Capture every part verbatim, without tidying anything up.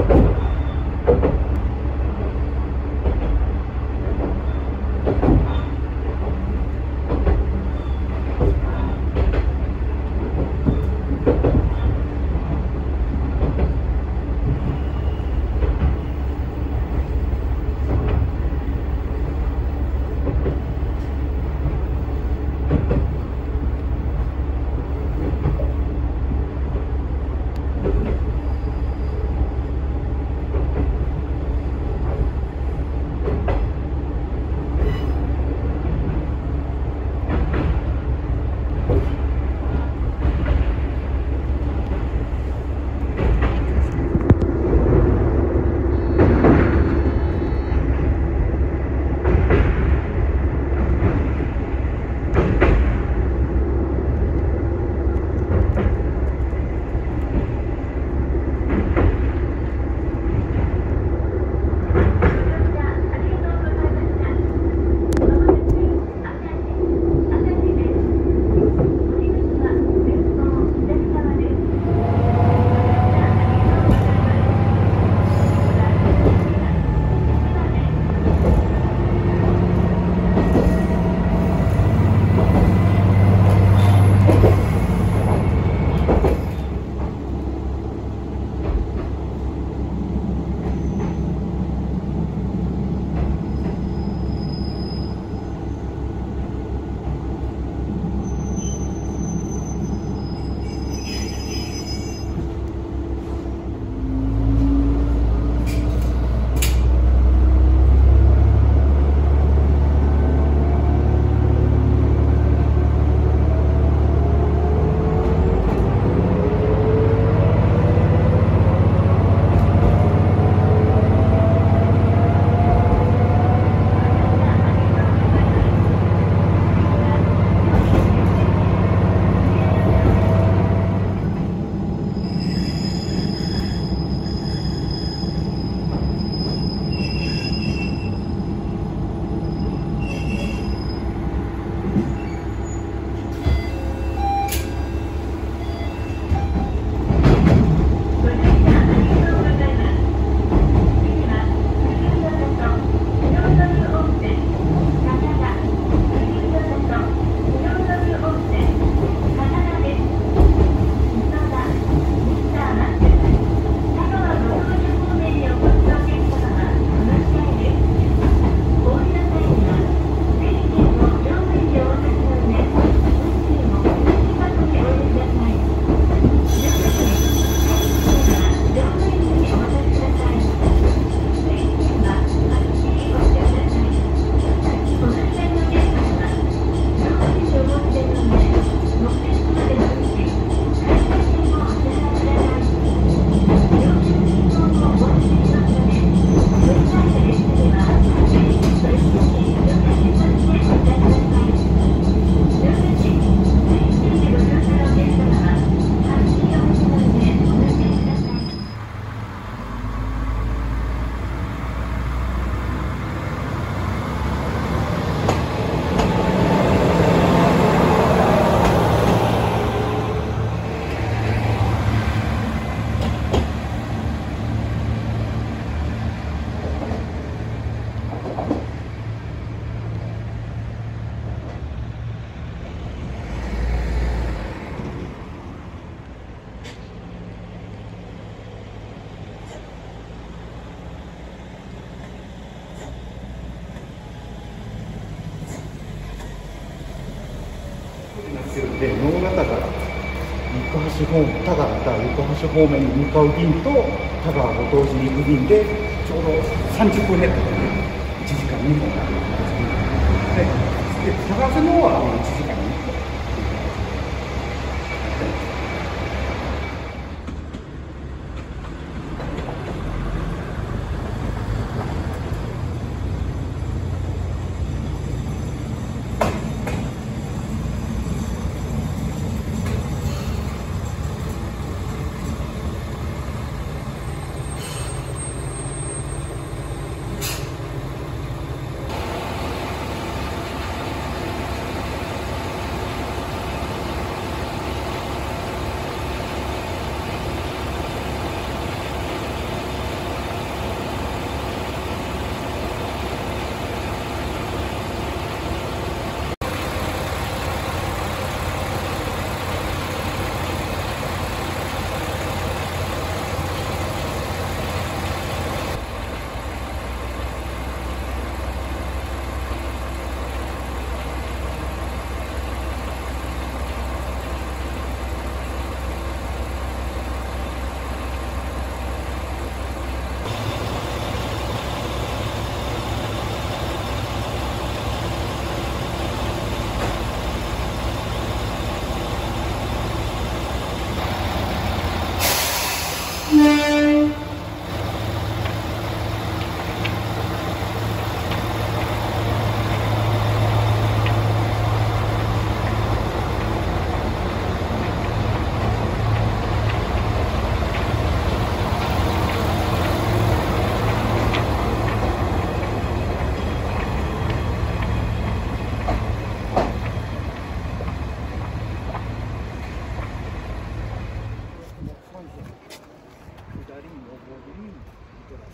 で能形から行橋方面、田川から行橋方面に向かう便と田川を同時に行く便でちょうどさんじゅっぷんヘッドでね、いちじかんにほんあるんですね。で、田川線の方はいちじかんにほん。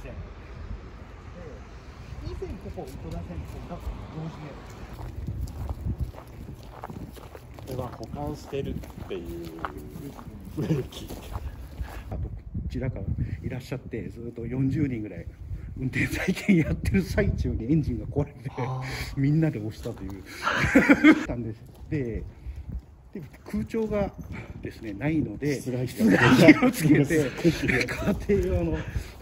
線。以前ここ糸田線が同時これは保管してるっていうブレーキ。 あとこちらからいらっしゃってずっとよんじゅうにんぐらい運転体験やってる最中にエンジンが壊れてみんなで押したというたんです。でで空調がですねないので室外機をつけて家庭用の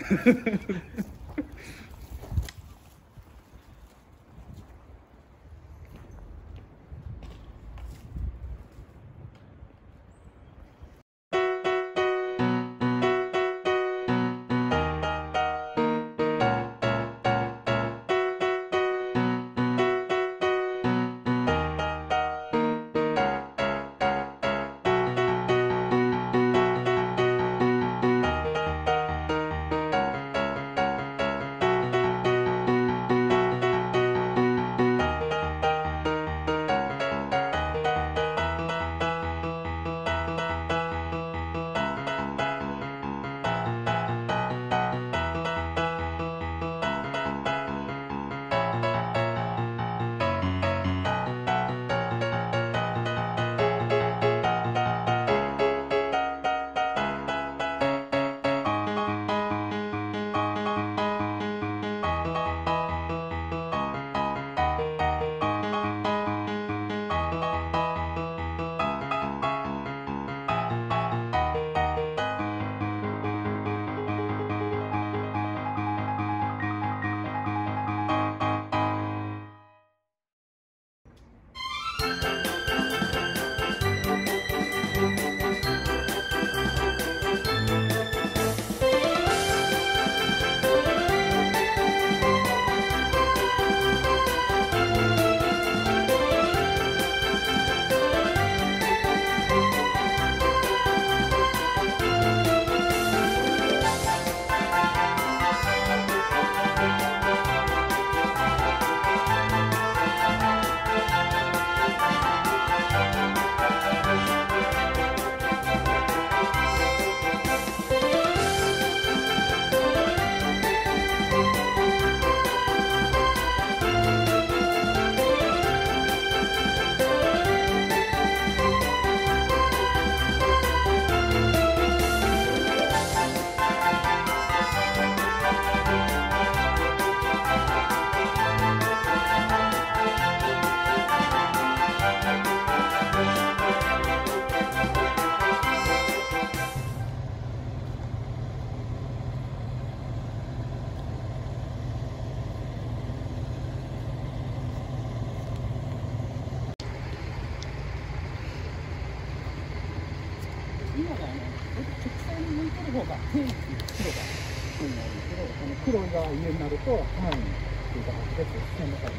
今があの直線に向いてる方が天気黒が多いんですけど、この黒が上になると範囲っていう形で線の中に。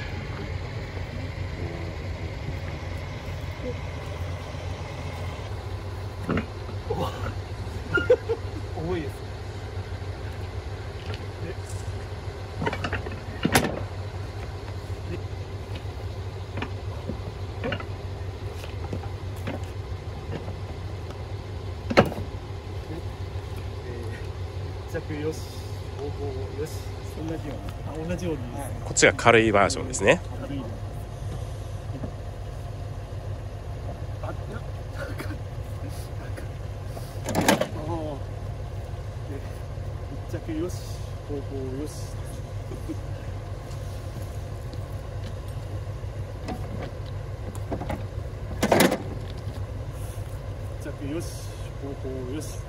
重いです。 着よし、方向よし、同じように、同じように、はい、 こっちが軽いバージョンですね。 軽いの。あ、な、高い。高い。ああ。で、一着よし、方向よし。一着よし、方向よし。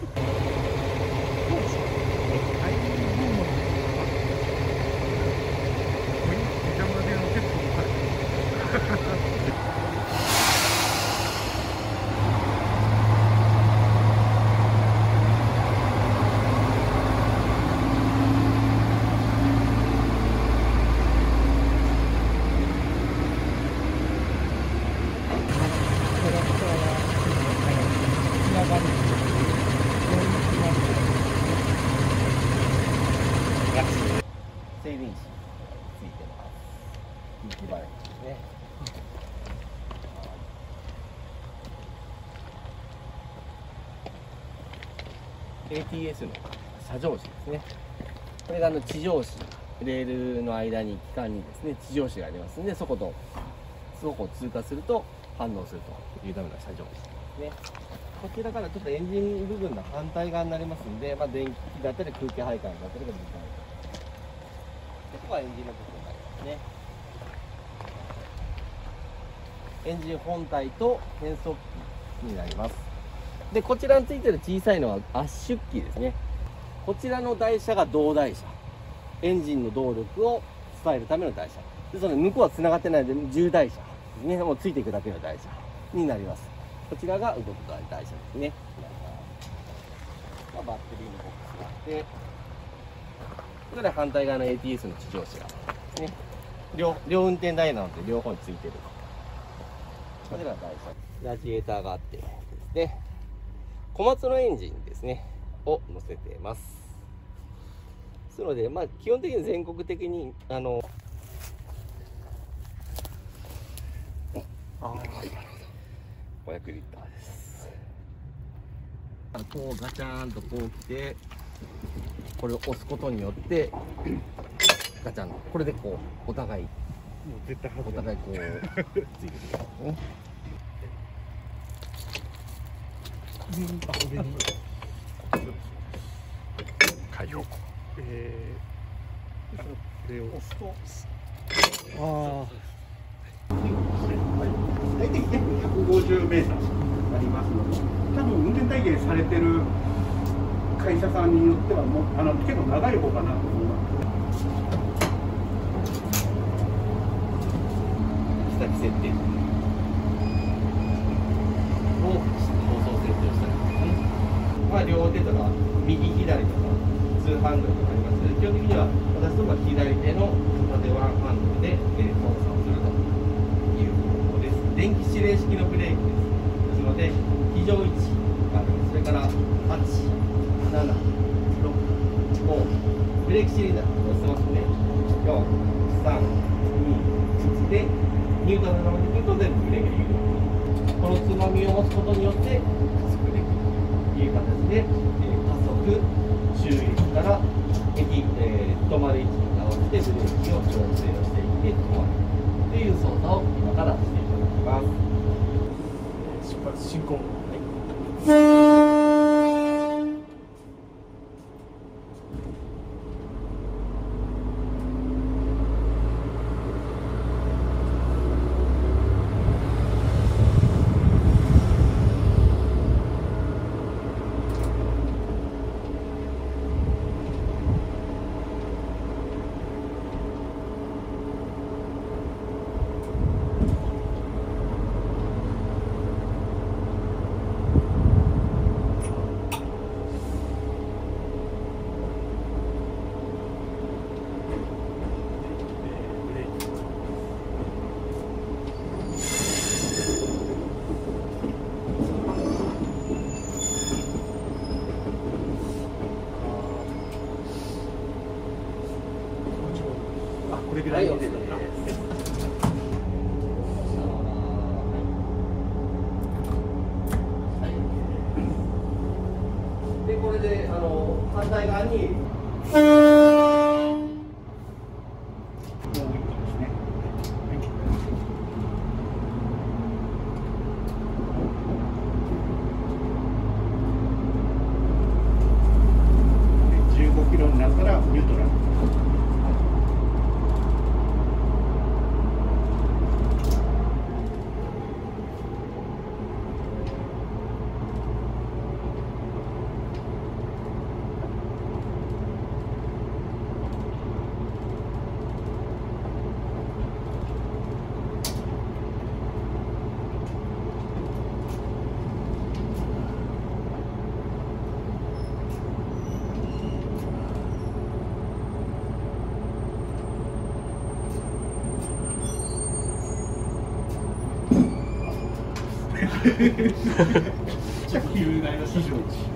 整備士ついてます。人気バイクですね。エーティーエス の車上時ですね。 これがあの地上紙、レールの間に機関にですね地上紙がありますんで、そことそこを通過すると反応するというための車上紙ですね。こちらからちょっとエンジン部分の反対側になりますんで、まあ、電気だったり空気配管だったりができないで、ここはエンジンの部分になりますね。エンジン本体と変速機になります。でこちらについてる小さいのは圧縮機ですね。こちらの台車が導台車、エンジンの動力を伝えるための台車で、その向こうはつながってないので重台車ですね。もうついていくだけの台車になります。こちらが動く台車ですね。まあ、バッテリーのボックスがあって、これで反対側の エーティーエス の地上紙がですね。両両運転台なので両方についてる。こちらが台車、ラジエーターがあってですね、小松のエンジンですねを乗せています。ですので、まあ、基本的に全国的にあのあごひゃくリッターです。こうガチャーンとこう来て、これを押すことによってガチャン、これでこうお互いもう絶対外れお互いこうついてくるんですね。 あ、上に開放。 えー、これを押すと、あ大体約ひゃくごじゅうメーターありますので、多分運転体験されてる会社さんによってはもうあの結構長い方かなと思います。 下着設定を放送設定をしたりですね。まあ両手とか右左とかツーハンドルとかありますので、基本的には私とか左手の片手ワンハンドルで操作をするという方法です。電気指令式のブレーキです。ですので非常位置がある、それからはち、なな、ろく、ご、ブレーキシリンダーを押せますね。よん、さん、に、いちでニュートラルのままでいくと全部ブレーキできる。このつまみを押すことによって加速できるという形で、えー、加速、注意から駅、えー、止まる位置に合わせてブレーキを調整をしていって止まるという操作を今からしていただきます。 出発進行。これぐらいです。 でこれであの反対側にもう一個ですね。じゅうごキロになったらニュートラル。着球台の非常値。